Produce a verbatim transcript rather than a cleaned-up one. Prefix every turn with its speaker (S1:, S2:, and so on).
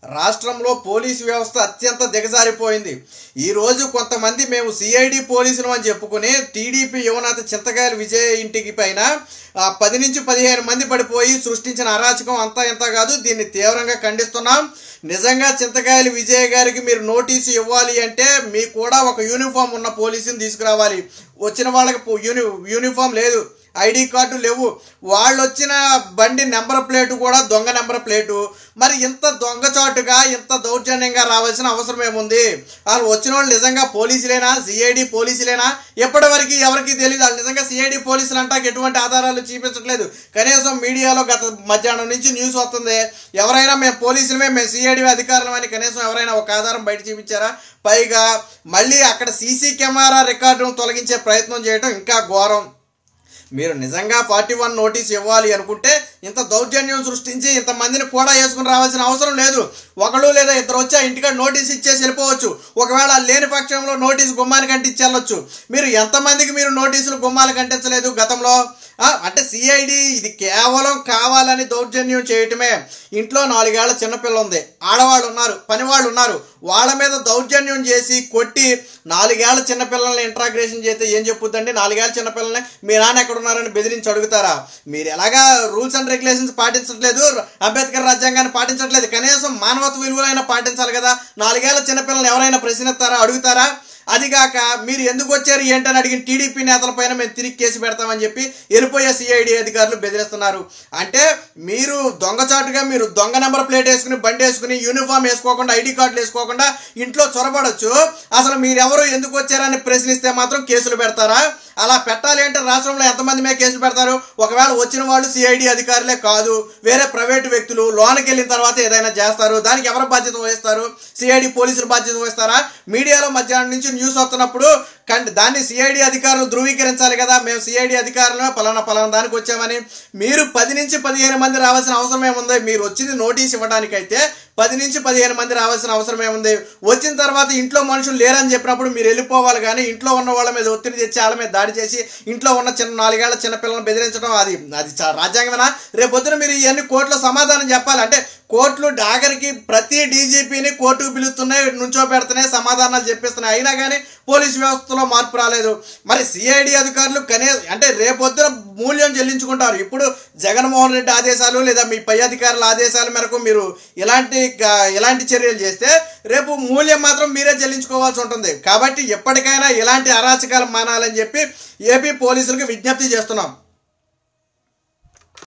S1: రాష్ట్రంలో పోలీసు వ్యవస్థ అత్యంత దిగజారిపోయింది. ఈరోజు కొంతమంది మేము సిఐడి పోలీసులు అని చెప్పుకుని టీడీపీ యువనేత చింతకాయల విజయ్ ఇంటికి పైన పది నుంచి పదిహేను మంది పడిపోయి సృష్టించిన అరాచకం అంతా ఇంత కాదు. దీన్ని తీవ్రంగా ఖండిస్తున్నాం. నిజంగా చింతకాయల విజయ్ గారికి మీరు నోటీసు ఇవ్వాలి అంటే మీకు కూడా ఒక యూనిఫామ్ ఉన్న పోలీసుని తీసుకురావాలి. వచ్చిన వాళ్ళకి యూని యూనిఫామ్ లేదు, ఐడి కార్డు లేవు, వాళ్ళు వచ్చిన బండి నెంబర్ ప్లేటు కూడా దొంగ నెంబర్ ప్లేటు. మరి ఇంత దొంగచాటుగా ఇంత దౌర్జన్యంగా రావాల్సిన అవసరం ఏముంది? వాళ్ళు వచ్చిన వాళ్ళు నిజంగా పోలీసులేనా, సిఐడి పోలీసులేనా? ఎప్పటి వరకు ఎవరికి తెలియదు. వాళ్ళు నిజంగా సిఐడి పోలీసులు అంటాక ఎటువంటి ఆధారాలు చూపించట్లేదు. కనీసం మీడియాలో గత మధ్యాహ్నం నుంచి న్యూస్ వస్తుంది, ఎవరైనా మేము పోలీసులమే, మేము సిఐడి అధికారులం అని కనీసం ఎవరైనా ఒక ఆధారం బయట చూపించారా? పైగా మళ్ళీ అక్కడ సీసీ కెమెరా రికార్డును తొలగించే ప్రయత్నం చేయడం ఇంకా ఘోరం. మీరు నిజంగా ఫార్టీ వన్ నోటీస్ ఇవ్వాలి అనుకుంటే ఇంత దౌర్జన్యం సృష్టించి ఇంతమందిని కూడా వేసుకుని రావాల్సిన అవసరం లేదు. ఒకళ్ళు లేదా ఇద్దరు వచ్చి ఆ ఇంటికాడ నోటీస్ ఇచ్చేసి వెళ్ళిపోవచ్చు. ఒకవేళ లేని పక్షంలో నోటీసు గుమ్మానికి అంటించి వెళ్ళొచ్చు. మీరు ఎంతమందికి మీరు నోటీసులు గుమ్మాలకు అంటించలేదు గతంలో? అంటే సిఐడి ఇది కేవలం కావాలని దౌర్జన్యం చేయటమే. ఇంట్లో నాలుగేళ్ల చిన్నపిల్ల ఉంది, ఆడవాళ్ళు ఉన్నారు, పనివాళ్ళు ఉన్నారు, వాళ్ళ మీద దౌర్జన్యం చేసి కొట్టి నాలుగేళ్ల చిన్నపిల్లల్ని ఇంట్రాగ్రేషన్ చేస్తే ఏం చెప్పుద్దండి? నాలుగేళ్ల చిన్నపిల్లల్ని మీ నాన్న ఎక్కడ ఉన్నారని బెదిరించి అడుగుతారా? మీరు ఎలాగా రూల్స్ అండ్ రెగ్యులేషన్స్ పాటించట్లేదు, అంబేద్కర్ రాజ్యాంగాన్ని పాటించట్లేదు, కనీసం మానవత్వ విలువలైనా పాటించాలి కదా. నాలుగేళ్ల చిన్నపిల్లల్ని ఎవరైనా ప్రశ్నిస్తారా, అడుగుతారా? అదిగాక మీరు ఎందుకు వచ్చారు ఏంటని అడిగిన టీడీపీ నేతల పైన మేము తిరిగి కేసు పెడతామని చెప్పి వెళ్ళిపోయే సిఐడి అధికారులు బెదిరిస్తున్నారు. అంటే మీరు దొంగచాటుగా మీరు దొంగ నెంబర్ ప్లేట్ వేసుకుని బండి వేసుకుని యూనిఫామ్ వేసుకోకుండా ఐడి కార్డులు వేసుకోకుండా ఇంట్లో చొరబడచ్చు. అసలు మీరెవరు ఎందుకు వచ్చారని ప్రశ్నిస్తే మాత్రం కేసులు పెడతారా? అలా పెట్టాలి అంటే రాష్ట్రంలో ఎంతమంది మీద కేసులు పెడతారు? ఒకవేళ వచ్చిన వాళ్ళు సిఐడి అధికారులే కాదు, వేరే ప్రైవేటు వ్యక్తులు లోనికి వెళ్ళిన తర్వాత ఏదైనా చేస్తారు, దానికి ఎవరు బాధ్యత వహిస్తారు? సిఐడి పోలీసులు బాధ్యత వహిస్తారా? మీడియాలో మధ్యాహ్నం నుంచి న్యూస్ వస్తున్నప్పుడు కండి దాన్ని సిఐడి అధికారులు ధృవీకరించాలి కదా, మేము సిఐడి అధికారులు పలానా పలానా దానికి వచ్చామని. మీరు పది నుంచి పదిహేను మంది రావాల్సిన అవసరం ఏముంది? మీరు వచ్చింది నోటీస్ ఇవ్వడానికైతే పది నుంచి పదిహేను మంది రావాల్సిన అవసరం ఏముంది? వచ్చిన తర్వాత ఇంట్లో మనుషులు లేరని చెప్పినప్పుడు మీరు వెళ్ళిపోవాలి. కానీ ఇంట్లో ఉన్న వాళ్ళ మీద ఒత్తిడి తెచ్చి వాళ్ళ మీద దాడి చేసి ఇంట్లో ఉన్న చిన్న నాలుగేళ్ల చిన్నపిల్లలను బెదిరించడం అది అది రాజ్యాంగమేనా? రేపొద్దున మీరు ఇవన్నీ కోర్టులో సమాధానం చెప్పాలి. అంటే కోర్టులు డాగరికి ప్రతి డీజీపీని కోర్టుకు పిలుస్తున్నాయి, నుంచో పెడుతున్నాయి, సమాధానాలు చెప్పిస్తున్నాయి. అయినా కానీ పోలీసు వ్యవస్థలో మార్పు రాలేదు. మరి సిఐడి అధికారులు కనీసం అంటే రేపొద్దున మూల్యం చెల్లించుకుంటారు. ఇప్పుడు జగన్మోహన్ రెడ్డి ఆదేశాలు లేదా మీ పై అధికారుల ఆదేశాల మేరకు మీరు ఇలాంటి ఇలాంటి చర్యలు చేస్తే రేపు మూల్యం మాత్రం మీరే చెల్లించుకోవాల్సి ఉంటుంది. కాబట్టి ఎప్పటికైనా ఇలాంటి అరాచకాలు మానాలని చెప్పి ఏపీ పోలీసులకు విజ్ఞప్తి చేస్తున్నాం.